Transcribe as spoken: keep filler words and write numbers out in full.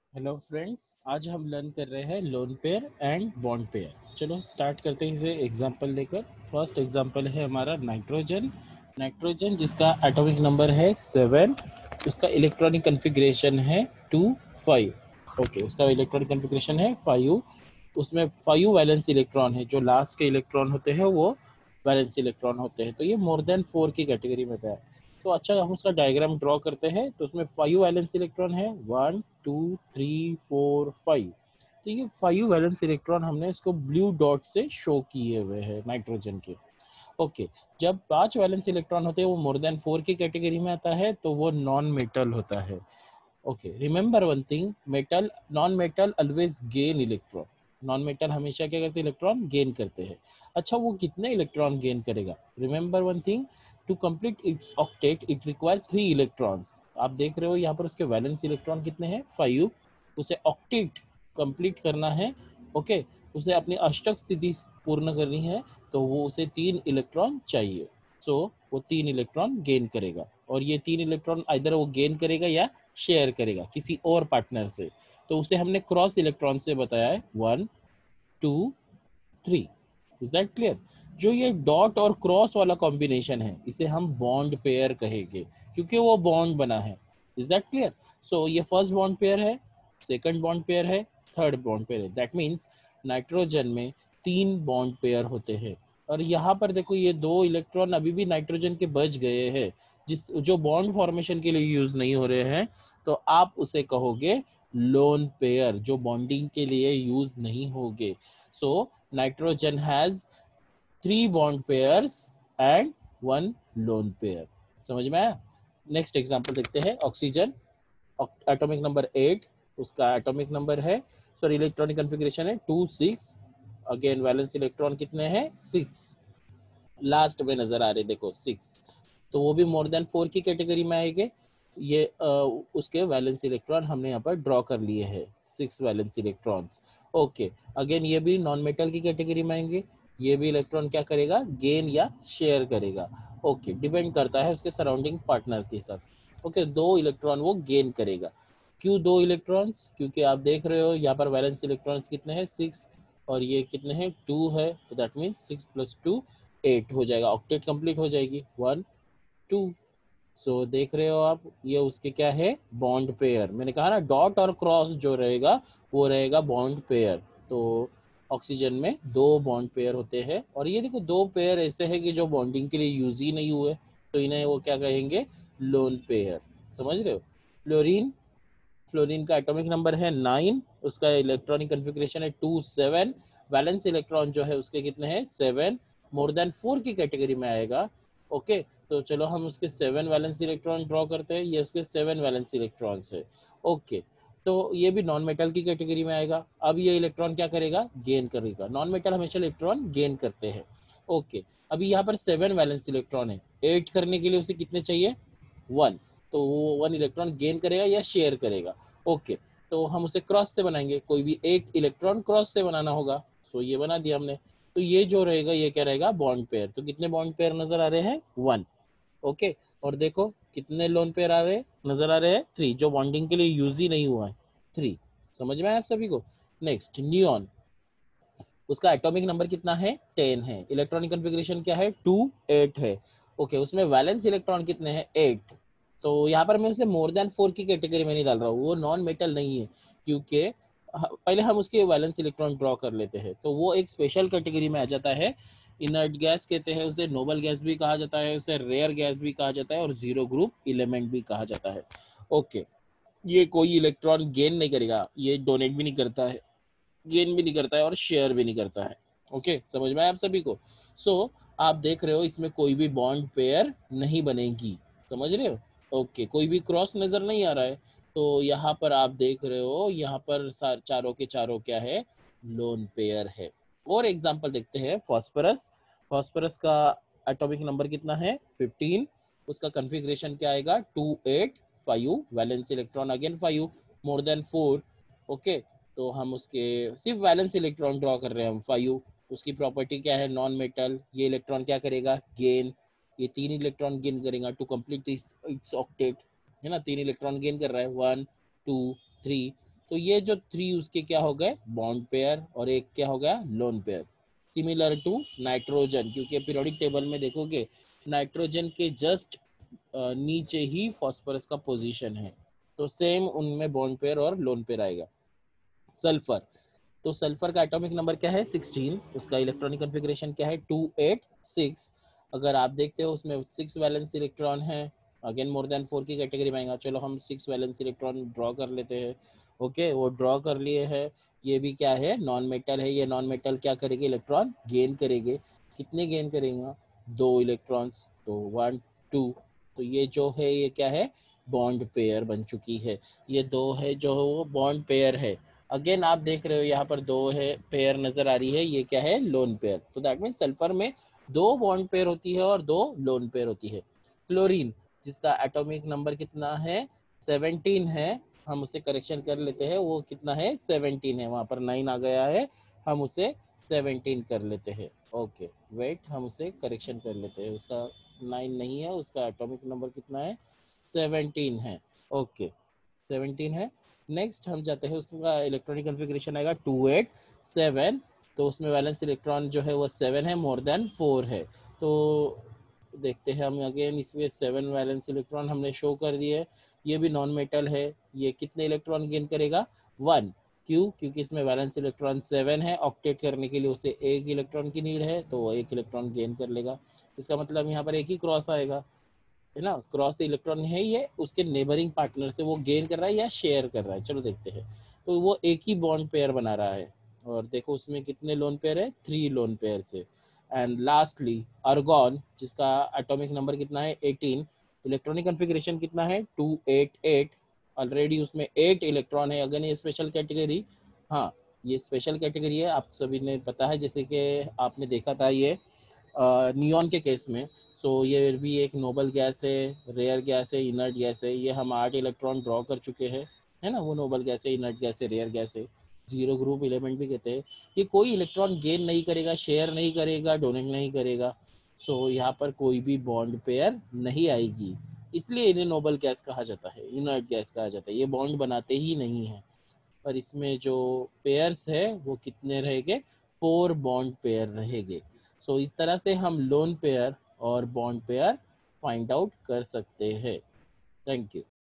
Hello friends, आज हम learn कर रहे हैं lone pair and bond pair. चलो स्टार्ट करते हैं इसे एग्जांपल लेकर। फर्स्ट एग्जांपल है हमारा नाइट्रोजन। नाइट्रोजन जिसका एटॉमिक नंबर है सेवन, उसका इलेक्ट्रॉनिक कन्फिग्रेशन है टू फाइव। ओके, उसका इलेक्ट्रॉनिक कन्फिग्रेशन है फाइव। उसमें फाइव वैलेंस इलेक्ट्रॉन है, जो लास्ट के इलेक्ट्रॉन होते हैं वो वैलेंस इलेक्ट्रॉन होते हैं, तो ये मोर देन फोर की कैटेगरी में है। तो अच्छा, हम उसका डायग्राम ड्रॉ करते हैं। तो उसमें फाइव वैलेंस इलेक्ट्रॉन है, one two three four five. तो ये फाइव वैलेंस इलेक्ट्रॉन हमने इसको ब्लू डॉट से शो किए हुए हैं नाइट्रोजन के। ओके, जब पांच वैलेंस इलेक्ट्रॉन होते हैं वो मोर देन फोर की कैटेगरी में आता है, तो वो नॉन मेटल होता है। Okay, remember one thing, metal non metal always gain electron. Non metal हमेशा क्या करते हैं? इलेक्ट्रॉन गेन करते हैं। अच्छा, वो कितने इलेक्ट्रॉन गेन करेगा? Remember one thing, to complete its octet it require three electrons. आप देख रहे हो यहाँ पर उसके वैलेंस इलेक्ट्रॉन कितने हैं? फाइव। उसे ऑक्टेट कंप्लीट करना है। ओके, उसे अपनी अष्टक स्थिति पूर्ण करनी है, तो वो उसे तीन इलेक्ट्रॉन चाहिए। सो so, वो तीन इलेक्ट्रॉन गेन करेगा, और ये तीन इलेक्ट्रॉन इधर वो गेन करेगा या शेयर करेगा किसी और पार्टनर से। तो उसे हमने क्रॉस इलेक्ट्रॉन से बताया है, one two three. Is that clear? जो ये डॉट और क्रॉस वाला कॉम्बिनेशन है, इसे हम बॉन्ड पेयर कहेंगे, क्योंकि वो बॉन्ड बना है। Is that clear? सो ये फर्स्ट बॉन्ड पेयर है, सेकंड बॉन्ड पेयर है, थर्ड बॉन्ड पेयर है। दैट मीन्स नाइट्रोजन में तीन बॉन्ड पेयर होते हैं। और यहाँ पर देखो, ये दो इलेक्ट्रॉन अभी भी नाइट्रोजन के बच गए हैं, जिस जो बॉन्ड फॉर्मेशन के लिए यूज नहीं हो रहे हैं। तो आप उसे कहोगे लोन पेयर, जो बॉन्डिंग के लिए यूज नहीं होंगे। So nitrogen has three bond pairs and one lone pair. समझ में आया? नेक्स्ट एग्जांपल देखते हैं, ऑक्सीजन। एटॉमिक नंबर एट, उसका एटॉमिक नंबर है, सॉरी इलेक्ट्रॉनिक कन्फिग्रेशन है two six. Again valence electron कितने हैं? सिक्स। लास्ट में नजर आ रहे, देखो सिक्स। तो वो भी मोर देन फोर की कैटेगरी में आएंगे। ये आ, उसके वैलेंस इलेक्ट्रॉन हमने यहाँ पर ड्रॉ कर लिए हैं, six valence electrons. Okay, again ये भी नॉन मेटल की कैटेगरी में आएंगे। ये भी इलेक्ट्रॉन क्या करेगा? गेन या शेयर करेगा। ओके, डिपेंड करता है उसके सराउंडिंग पार्टनर के साथ। ओके, दो इलेक्ट्रॉन वो गेन करेगा। क्यों दो इलेक्ट्रॉन्स? क्योंकि आप देख रहे हो यहाँ पर वैलेंस इलेक्ट्रॉन्स कितने हैं? सिक्स। और ये कितने हैं? टू है। तो that means six plus two eight हो जाएगा, ऑक्टेट कंप्लीट हो जाएगी, वन टू। सो देख रहे हो आप, ये उसके क्या है? Bond pair. मैंने कहा ना, डॉट और क्रॉस जो रहेगा वो रहेगा बॉन्ड पेयर। तो ऑक्सीजन में दो बॉन्ड पेयर होते हैं, और ये देखो दो पेयर ऐसे हैं कि जो बॉन्डिंग के लिए यूज ही नहीं हुए, तो इन्हें वो क्या कहेंगे? Lone pair. समझ रहे हो? फ्लोरीन। फ्लोरीन का एटॉमिक नंबर है नाइन, उसका इलेक्ट्रॉनिक कन्फिग्रेशन है टू सेवन। वैलेंस इलेक्ट्रॉन जो है उसके कितने हैं? सेवन। मोर देन फोर की कैटेगरी में आएगा। ओके, तो चलो हम उसके सेवन वैलेंस इलेक्ट्रॉन ड्रॉ करते हैं। ये उसके सेवन वैलेंस इलेक्ट्रॉन्स है। ओके, तो ये भी नॉन मेटल की कैटेगरी में आएगा। अब ये इलेक्ट्रॉन क्या करेगा? गेन करेगा। नॉन मेटल हमेशा इलेक्ट्रॉन गेन करते हैं। ओके, अभी यहाँ पर सेवन वैलेंस इलेक्ट्रॉन है, एट करने के लिए उसे कितने चाहिए? वन। तो वो वन इलेक्ट्रॉन गेन करेगा या शेयर करेगा? ओके, तो हम उसे क्रॉस से बनाएंगे, कोई भी एक इलेक्ट्रॉन क्रॉस से बनाना होगा। सो ये बना दिया हमने। तो ये जो रहेगा ये क्या रहेगा? Bond pair. तो कितने बॉन्ड पेयर नजर आ रहे हैं? वन। ओके, और देखो कितने लोन पेयर आ रहे हैं? नजर आ रहे हैं थ्री, जो बॉन्डिंग के लिए यूज ही नहीं हुआ है, थ्री। समझ में आया आप सभी को? Next, neon. उसका एटॉमिक नंबर कितना है? टेन है। इलेक्ट्रॉनिक कन्फिग्रेशन क्या है? टू एट है। ओके, उसमें वैलेंस इलेक्ट्रॉन कितने हैं? एट। तो यहाँ पर मैं उसे मोर देन फोर की कैटेगरी में नहीं डाल रहा हूँ, वो नॉन मेटल नहीं है। क्योंकि पहले हम उसके वैलेंस इलेक्ट्रॉन ड्रॉ कर लेते हैं, तो वो एक स्पेशल कैटेगरी में आ जाता है। इनर्ट गैस कहते हैं उसे, नोबल गैस भी कहा जाता है उसे, रेयर गैस भी कहा जाता है, और जीरो ग्रुप एलिमेंट भी कहा जाता है। ओके, ये कोई इलेक्ट्रॉन गेन नहीं करेगा, ये डोनेट भी नहीं करता है, गेन भी नहीं करता है, और शेयर भी नहीं करता है। ओके, समझ में आया आप सभी को? सो so, आप देख रहे हो इसमें कोई भी बॉन्ड पेयर नहीं बनेगी। समझ रहे हो? ओके, कोई भी क्रॉस नजर नहीं आ रहा है। तो यहाँ पर आप देख रहे हो, यहाँ पर चारों के चारों क्या है? लोन पेयर है। और एग्जांपल देखते हैं, फॉस्फरस। फॉस्फरस का एटॉमिक नंबर कितना है? फिफ्टीन। उसका कन्फिग्रेशन क्या आएगा? Two eight five. Valence electron again five, more than four. Okay, तो हम उसके सिर्फ वैलेंस इलेक्ट्रॉन ड्रॉ कर रहे हैं हम, फाइव। उसकी प्रॉपर्टी क्या है? Non metal. ये इलेक्ट्रॉन क्या करेगा? गेन। ये तीन इलेक्ट्रॉन गेन करेगा टू कंप्लीट इट्स ऑक्टेट, है ना? तीन इलेक्ट्रॉन गेन कर रहा है, वन टू थ्री। तो ये जो थ्री उसके क्या हो गए, बॉन्ड पेयर, और एक क्या हो गया, lone pair. Similar to nitrogen, क्योंकि पीरियोडिक टेबल में देखोगे नाइट्रोजन के जस्ट नीचे ही फॉस्फोरस का पोजीशन है, तो सेम उनमें बॉन्ड पेयर और लोन पेयर आएगा। सल्फर, तो सल्फर का एटॉमिक नंबर क्या है, सिक्सटीन, उसका इलेक्ट्रॉनिक कॉन्फ़िगरेशन क्या है, टू एट सिक्स। अगर आप देखते हो उसमें सिक्स वैलेंस इलेक्ट्रॉन है, अगेन मोर देन फोर की कैटेगरी में आएगा। चलो हम सिक्स वैलेंस इलेक्ट्रॉन ड्रॉ कर लेते हैं। ओके, वो ड्रॉ कर लिए है। ये भी क्या है, नॉन मेटल है। ये नॉन मेटल क्या करेगी, इलेक्ट्रॉन गेन करेंगे। कितने गेन करेंगे, दो इलेक्ट्रॉन्स, तो वन टू। तो ये जो है ये क्या है, बॉन्ड पेयर बन चुकी है। ये दो है जो वो बॉन्ड पेयर है। अगेन आप देख रहे हो यहाँ पर दो है पेयर नजर आ रही है, ये क्या है, लोन पेयर। तो दैट मीन सल्फर में दो बॉन्ड पेयर होती है और दो लोन पेयर होती है। क्लोरीन, जिसका एटॉमिक नंबर कितना है, सेवनटीन है, हम उसे करेक्शन कर लेते हैं। वो कितना है, सेवनटीन है, वहां पर नाइन आ गया है, हम उसे सेवनटीन कर लेते हैं। ओके वेट, हम उसे करेक्शन कर लेते हैं। उसका नाइन नहीं है, उसका एटॉमिक नंबर कितना है, सेवनटीन है। ओके सेवनटीन है। नेक्स्ट हम जाते हैं, उसका इलेक्ट्रॉनिक कॉन्फ़िगरेशन आएगा टू एट सेवन। तो उसमें वैलेंस इलेक्ट्रॉन जो है वो सेवन है, मोर देन फोर है। तो देखते हैं हम अगेन, इसमें सेवन वैलेंस इलेक्ट्रॉन हमने शो कर दिए। ये भी नॉन मेटल है। ये कितने इलेक्ट्रॉन गेन करेगा, वन। क्यों, क्योंकि इसमें वैलेंस इलेक्ट्रॉन सेवन है, ऑक्टेट करने के लिए उसे एक इलेक्ट्रॉन की नीड है, तो वो एक इलेक्ट्रॉन गेन कर लेगा। इसका मतलब यहाँ पर एक ही क्रॉस आएगा, है ना। क्रॉस इलेक्ट्रॉन है, ये उसके नेबरिंग पार्टनर से वो गेन कर रहा है या शेयर कर रहा है, चलो देखते हैं। तो वो एक ही बॉन्ड पेयर बना रहा है, और देखो उसमें कितने लोन पेयर है, थ्री लोन पेयर से। एंड लास्टली अर्गॉन, जिसका एटॉमिक नंबर कितना है, एटीन, इलेक्ट्रॉनिक कॉन्फ़िगरेशन कितना है, टू एट एट। ऑलरेडी उसमें एट इलेक्ट्रॉन है। अगर ये स्पेशल कैटेगरी, हाँ ये स्पेशल कैटेगरी है, आप सभी ने पता है, जैसे कि आपने देखा था ये नियॉन के केस में। सो so, ये भी एक नोबल गैस है, रेयर गैस है, इनर्ट गैस है। ये हम आठ इलेक्ट्रॉन ड्रॉ कर चुके हैं, है ना। वो नोबल गैस है, इनर्ट गैस है, रेयर गैस है, जीरो ग्रुप एलिमेंट भी कहते हैं। ये कोई इलेक्ट्रॉन गेन नहीं करेगा, शेयर नहीं करेगा, डोनेट नहीं करेगा। सो so, यहाँ पर कोई भी बॉन्ड पेयर नहीं आएगी, इसलिए इन्हें नोबल गैस कहा जाता है, इनर्ट गैस कहा जाता है। ये बॉन्ड बनाते ही नहीं है। पर इसमें जो पेयर्स है वो कितने रहेंगे, फोर बॉन्ड पेयर रहेंगे। सो so, इस तरह से हम लोन पेयर और बॉन्ड पेयर फाइंड आउट कर सकते हैं। Thank you.